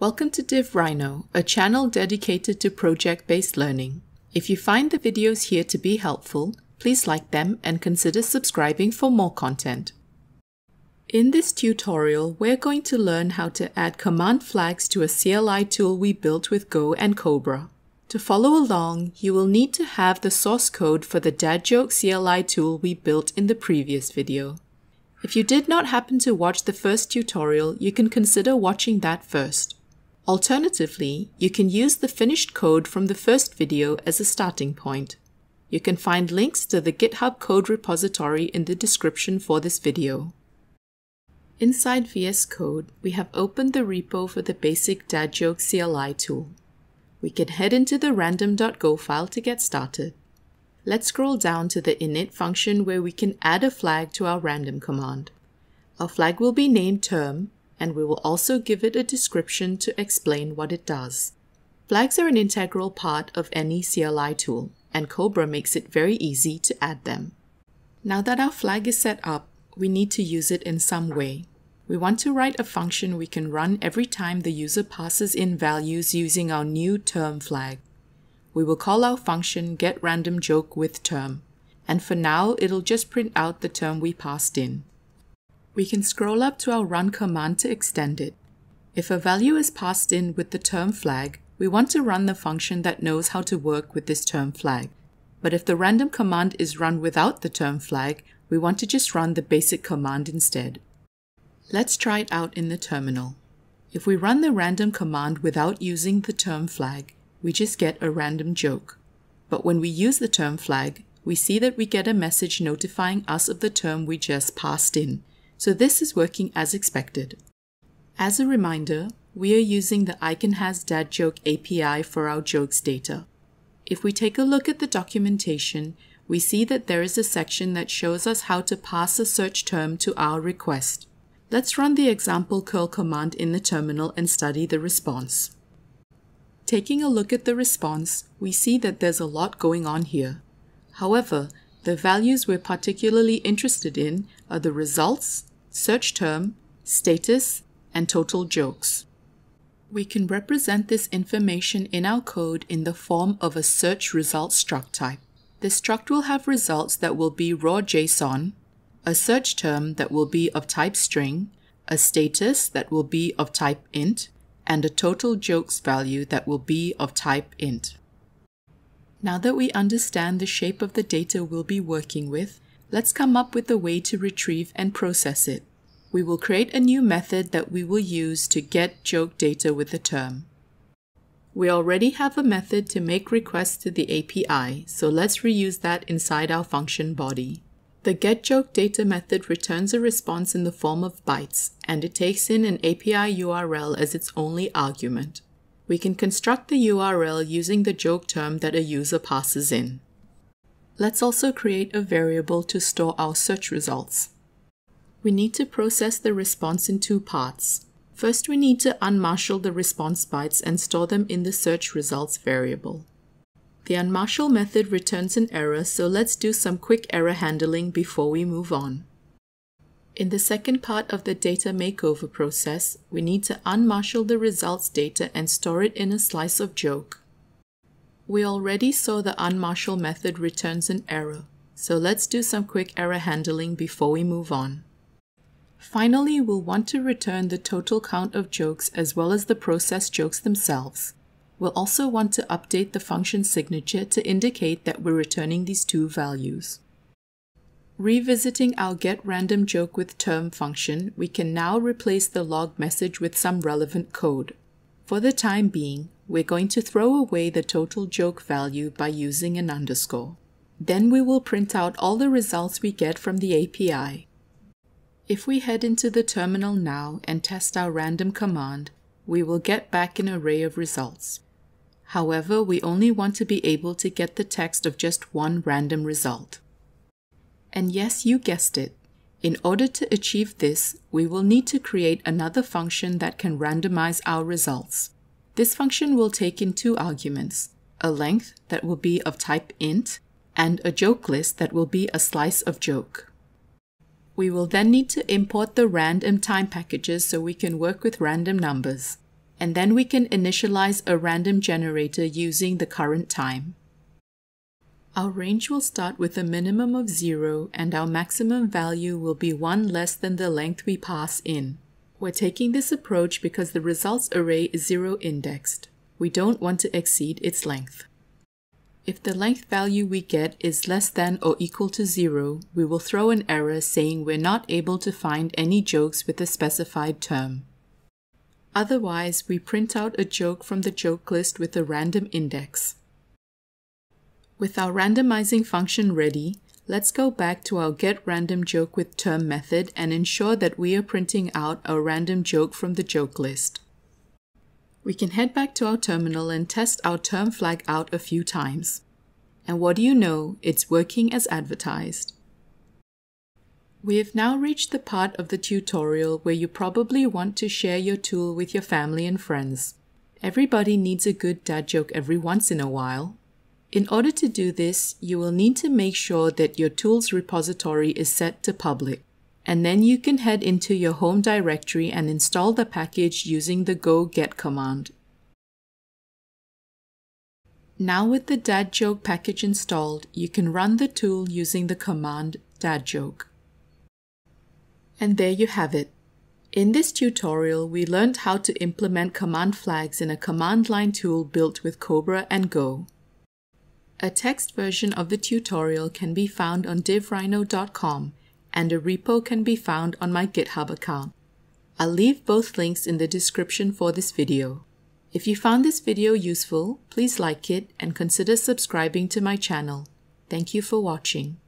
Welcome to DivRhino, a channel dedicated to project-based learning. If you find the videos here to be helpful, please like them and consider subscribing for more content. In this tutorial, we're going to learn how to add command flags to a CLI tool we built with Go and Cobra. To follow along, you will need to have the source code for the dad joke CLI tool we built in the previous video. If you did not happen to watch the first tutorial, you can consider watching that first. Alternatively, you can use the finished code from the first video as a starting point. You can find links to the GitHub code repository in the description for this video. Inside VS Code, we have opened the repo for the basic dad joke CLI tool. We can head into the random.go file to get started. Let's scroll down to the init function where we can add a flag to our random command. Our flag will be named term, and we will also give it a description to explain what it does. Flags are an integral part of any CLI tool, and Cobra makes it very easy to add them. Now that our flag is set up, we need to use it in some way. We want to write a function we can run every time the user passes in values using our new term flag. We will call our function getRandomJokeWithTerm, and for now it'll just print out the term we passed in. We can scroll up to our run command to extend it. If a value is passed in with the term flag, we want to run the function that knows how to work with this term flag. But if the random command is run without the term flag, we want to just run the basic command instead. Let's try it out in the terminal. If we run the random command without using the term flag, we just get a random joke. But when we use the term flag, we see that we get a message notifying us of the term we just passed in. So this is working as expected. As a reminder, we are using the IconHasDadJoke API for our jokes data. If we take a look at the documentation, we see that there is a section that shows us how to pass a search term to our request. Let's run the example curl command in the terminal and study the response. Taking a look at the response, we see that there's a lot going on here. However, the values we're particularly interested in are the results, search term, status, and total jokes. We can represent this information in our code in the form of a search results struct type. This struct will have results that will be raw JSON, a search term that will be of type string, a status that will be of type int, and a total jokes value that will be of type int. Now that we understand the shape of the data we'll be working with, let's come up with a way to retrieve and process it. We will create a new method that we will use to get joke data with the term. We already have a method to make requests to the API, so let's reuse that inside our function body. The getJokeData method returns a response in the form of bytes, and it takes in an API URL as its only argument. We can construct the URL using the joke term that a user passes in. Let's also create a variable to store our search results. We need to process the response in two parts. First, we need to unmarshal the response bytes and store them in the search results variable. The unmarshal method returns an error, so let's do some quick error handling before we move on. In the second part of the data makeover process, we need to unmarshal the results data and store it in a slice of joke. We already saw the unmarshal method returns an error, so let's do some quick error handling before we move on. Finally, we'll want to return the total count of jokes as well as the processed jokes themselves. We'll also want to update the function signature to indicate that we're returning these two values. Revisiting our getRandomJokeWithTerm function, we can now replace the log message with some relevant code. For the time being, we're going to throw away the total joke value by using an underscore. Then we will print out all the results we get from the API. If we head into the terminal now and test our random command, we will get back an array of results. However, we only want to be able to get the text of just one random result. And yes, you guessed it. In order to achieve this, we will need to create another function that can randomize our results. This function will take in two arguments, a length that will be of type int, and a joke list that will be a slice of joke. We will then need to import the rand and time packages so we can work with random numbers. and then we can initialize a random generator using the current time. Our range will start with a minimum of 0, and our maximum value will be 1 less than the length we pass in. We're taking this approach because the results array is 0 indexed. We don't want to exceed its length. If the length value we get is less than or equal to 0, we will throw an error saying we're not able to find any jokes with a specified term. Otherwise, we print out a joke from the joke list with a random index. With our randomizing function ready, let's go back to our getRandomJokeWithTerm method and ensure that we are printing out our random joke from the joke list. We can head back to our terminal and test our term flag out a few times. And what do you know, it's working as advertised. We have now reached the part of the tutorial where you probably want to share your tool with your family and friends. Everybody needs a good dad joke every once in a while. In order to do this, you will need to make sure that your tool's repository is set to public, and then you can head into your home directory and install the package using the go get command. Now with the dad joke package installed, you can run the tool using the command dadjoke. And there you have it. In this tutorial, we learned how to implement command flags in a command line tool built with Cobra and Go. A text version of the tutorial can be found on divrhino.com, and a repo can be found on my GitHub account. I'll leave both links in the description for this video. If you found this video useful, please like it and consider subscribing to my channel. Thank you for watching.